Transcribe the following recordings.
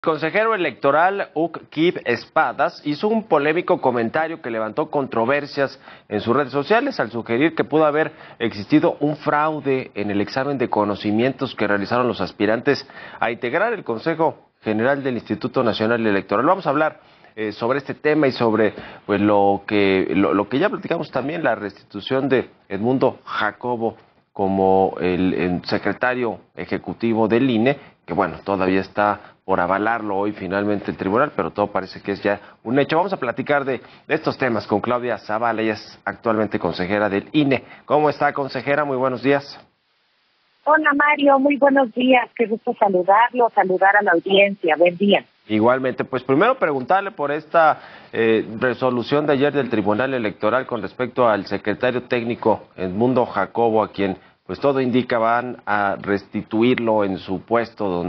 Consejero electoral Kip Espadas hizo un polémico comentario que levantó controversias en sus redes sociales al sugerir que pudo haber existido un fraude en el examen de conocimientos que realizaron los aspirantes a integrar el Consejo General del Instituto Nacional Electoral. Vamos a hablar sobre este tema y sobre pues lo que ya platicamos también, la restitución de Edmundo Jacobo como el secretario ejecutivo del INE, que bueno, todavía está por avalarlo hoy finalmente el tribunal, pero todo parece que es ya un hecho. Vamos a platicar de estos temas con Claudia Zavala, ella es actualmente consejera del INE. ¿Cómo está, consejera? Muy buenos días. Hola, Mario, muy buenos días, qué gusto saludarlo, saludar a la audiencia, buen día. Igualmente, pues primero preguntarle por esta resolución de ayer del Tribunal Electoral con respecto al secretario técnico Edmundo Jacobo, a quien pues todo indica van a restituirlo en su puesto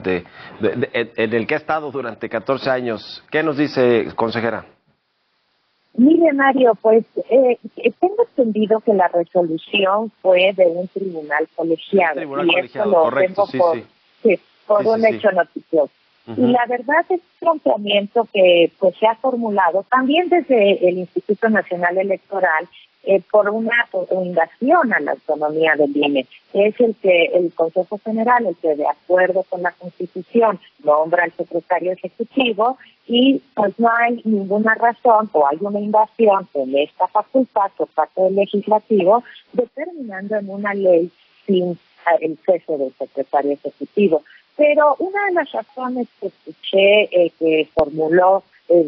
en el que ha estado durante 14 años. ¿Qué nos dice, consejera? Mire, Mario, pues tengo entendido que la resolución fue de un tribunal colegiado. Tribunal colegiado, esto lo correcto, tengo por un hecho noticioso. Y la verdad es un planteamiento que pues se ha formulado también desde el Instituto Nacional Electoral por una invasión a la autonomía del INE. Es el Consejo General el que, de acuerdo con la Constitución, nombra al secretario ejecutivo y pues no hay ninguna razón o hay una invasión en esta facultad por parte del Legislativo, determinando en una ley sin el cese del secretario ejecutivo. Pero una de las razones que escuché que formuló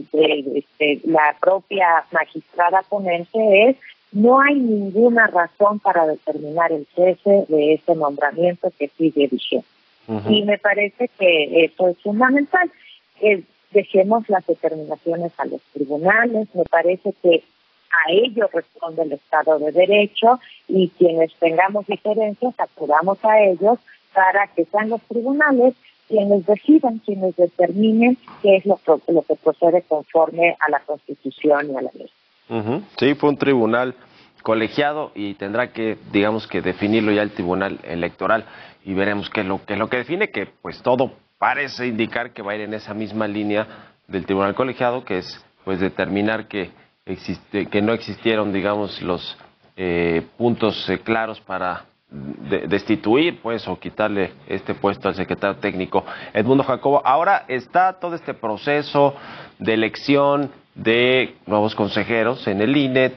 la propia magistrada ponente es: no hay ninguna razón para determinar el cese de ese nombramiento que sigue vigente. Y me parece que eso es fundamental. Dejemos las determinaciones a los tribunales, me parece que a ellos responde el Estado de Derecho y quienes tengamos diferencias acudamos a ellos para que sean los tribunales quienes decidan, quienes determinen qué es lo que procede conforme a la Constitución y a la ley. Sí, fue un tribunal colegiado y tendrá que, digamos, que definirlo ya el Tribunal Electoral y veremos qué es lo que define, que pues todo parece indicar que va a ir en esa misma línea del Tribunal Colegiado, que es pues determinar que no existieron, digamos, los puntos claros para destituir pues o quitarle este puesto al secretario técnico Edmundo Jacobo. Ahora está todo este proceso de elección de nuevos consejeros en el INE,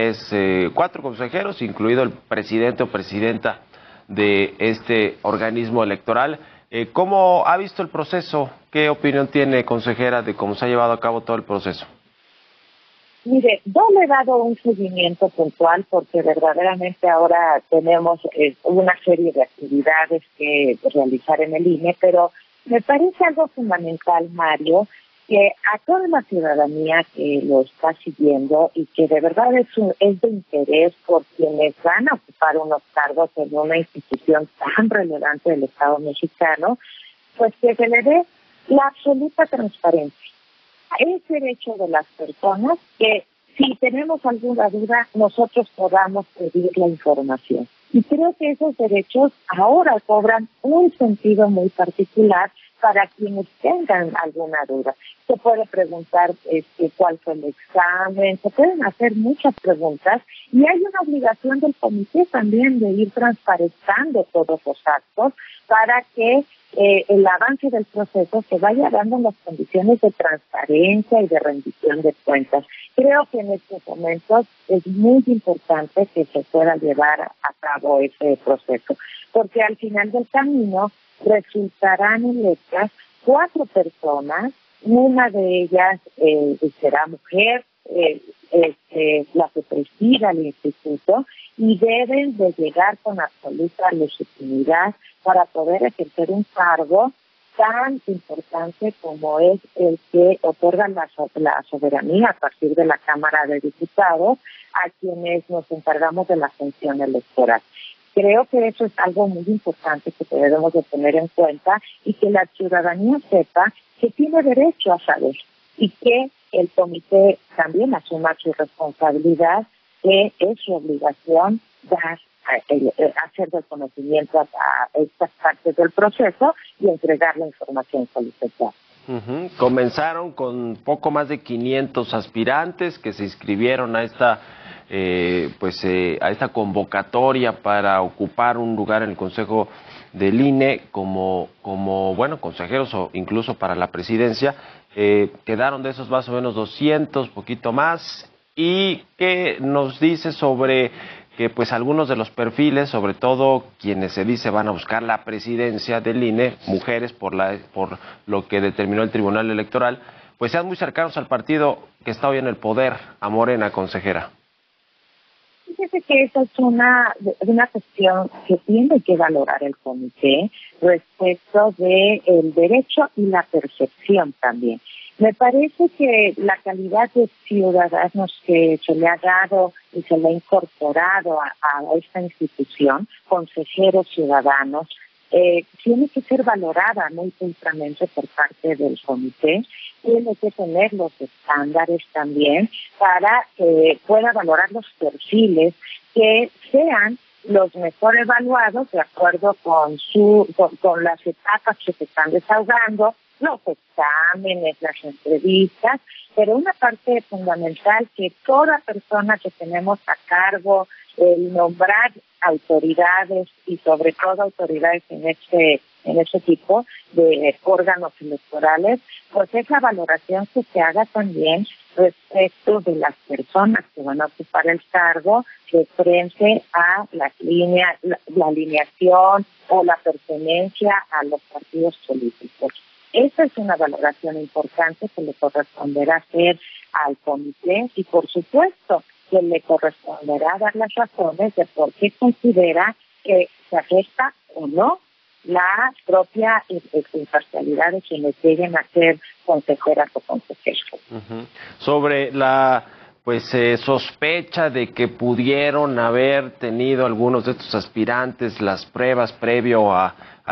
4 consejeros, incluido el presidente o presidenta de este organismo electoral. ¿Cómo ha visto el proceso? ¿Qué opinión tiene, consejera, de cómo se ha llevado a cabo todo el proceso? Mire, yo le he dado un seguimiento puntual porque verdaderamente ahora tenemos una serie de actividades que realizar en el INE, pero me parece algo fundamental, Mario, que a toda la ciudadanía que lo está siguiendo y que de verdad es de interés por quienes van a ocupar unos cargos en una institución tan relevante del Estado mexicano, pues que se le dé la absoluta transparencia. Es derecho de las personas que, si tenemos alguna duda, nosotros podamos pedir la información. Y creo que esos derechos ahora cobran un sentido muy particular para quienes tengan alguna duda. Se puede preguntar cuál fue el examen, se pueden hacer muchas preguntas y hay una obligación del comité también de ir transparentando todos los actos para que el avance del proceso se vaya dando en las condiciones de transparencia y de rendición de cuentas. Creo que en estos momentos es muy importante que se pueda llevar a cabo ese proceso, porque al final del camino resultarán electas 4 personas, una de ellas será mujer, la que presida el instituto, y deben de llegar con absoluta legitimidad para poder ejercer un cargo tan importante como es el que otorga la soberanía a partir de la Cámara de Diputados a quienes nos encargamos de la función electoral. Creo que eso es algo muy importante que debemos de tener en cuenta y que la ciudadanía sepa que tiene derecho a saber y que el comité también asuma su responsabilidad, que es su obligación dar hacer del conocimiento a estas partes del proceso y entregar la información solicitada. Comenzaron con poco más de 500 aspirantes que se inscribieron a esta a esta convocatoria para ocupar un lugar en el Consejo del INE como consejeros o incluso para la presidencia. Quedaron de esos más o menos 200, poquito más. ¿Y qué nos dice sobre que pues algunos de los perfiles, sobre todo quienes se dice van a buscar la presidencia del INE, mujeres por lo que determinó el Tribunal Electoral, pues sean muy cercanos al partido que está hoy en el poder, a Morena, consejera? Fíjese que esa es una cuestión que tiene que valorar el comité respecto de el derecho y la percepción también. Me parece que la calidad de ciudadanos que se le ha dado y se le ha incorporado a esta institución, consejeros ciudadanos, tiene que ser valorada muy tempranamente por parte del comité. Tiene que tener los estándares también para que pueda valorar los perfiles que sean los mejor evaluados de acuerdo con las etapas que se están desahogando, los exámenes, las entrevistas, pero una parte fundamental que toda persona que tenemos a cargo, el nombrar autoridades y sobre todo autoridades en este tipo de órganos electorales, pues esa valoración que se haga también respecto de las personas que van a ocupar el cargo de frente a la alineación o la pertenencia a los partidos políticos. Esa es una valoración importante que le corresponderá hacer al comité y, por supuesto, que le corresponderá dar las razones de por qué considera que se afecta o no la propia imparcialidad de quienes lleguen a ser consejeras o consejeros. Sobre la sospecha de que pudieron haber tenido algunos de estos aspirantes las pruebas previo a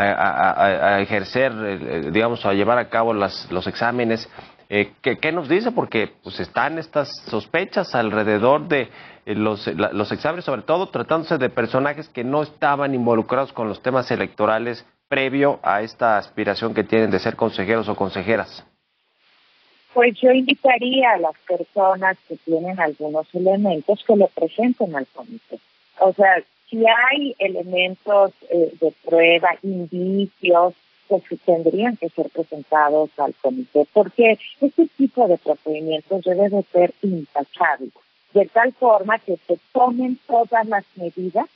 ejercer, digamos, a llevar a cabo los exámenes. ¿Qué nos dice? Porque pues están estas sospechas alrededor de los exámenes, sobre todo tratándose de personajes que no estaban involucrados con los temas electorales previo a esta aspiración que tienen de ser consejeros o consejeras. Pues yo invitaría a las personas que tienen algunos elementos que lo presenten al comité. O sea, si hay elementos de prueba, indicios, pues tendrían que ser presentados al comité, porque este tipo de procedimientos debe de ser intachable, de tal forma que se tomen todas las medidas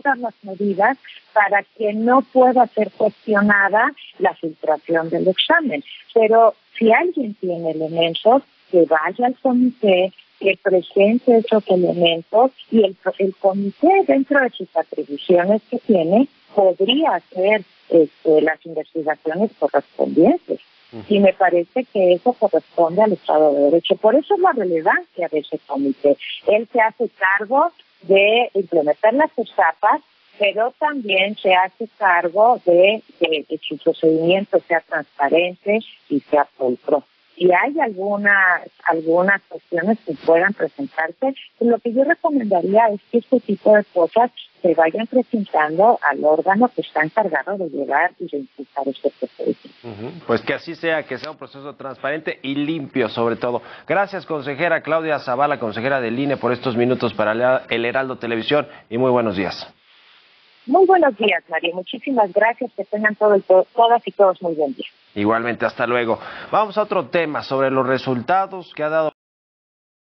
para que no pueda ser cuestionada la filtración del examen. Pero si alguien tiene elementos, que vaya al comité, que presente esos elementos y el comité, dentro de sus atribuciones que tiene, podría hacer las investigaciones correspondientes. Y me parece que eso corresponde al Estado de Derecho. Por eso es la relevancia de ese comité. Él se hace cargo de implementar las etapas, pero también se hace cargo de que su procedimiento sea transparente y sea pulcro. Si hay algunas cuestiones que puedan presentarse, lo que yo recomendaría es que este tipo de cosas se vayan presentando al órgano que está encargado de llevar y de impulsar este proceso. Pues que así sea, que sea un proceso transparente y limpio sobre todo. Gracias, consejera Claudia Zavala, consejera del INE, por estos minutos para el Heraldo Televisión y muy buenos días. Muy buenos días, María. Muchísimas gracias. Que tengan todas y todos muy buen día. Igualmente, hasta luego. Vamos a otro tema sobre los resultados que ha dado